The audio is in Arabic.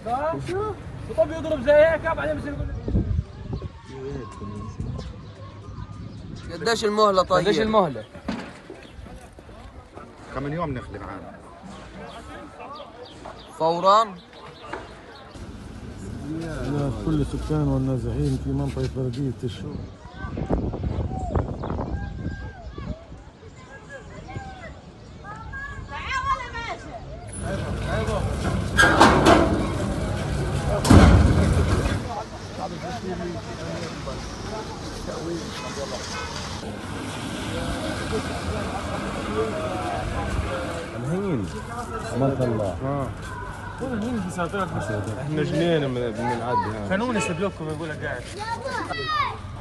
هيك اه شو؟ وطب يضرب زي هيك بعدين بصير يقول قديش المهلة طيب؟ قديش المهلة؟ كم يوم نخلي معانا؟ فورا؟ لا كل السكان والنازحين في منطقة بلدية الشوق. الهين ما شاء الله. وين الهين في ساعتين؟ احنا جنين بنعدي. كانون يسيب لكم يقول لك قاعد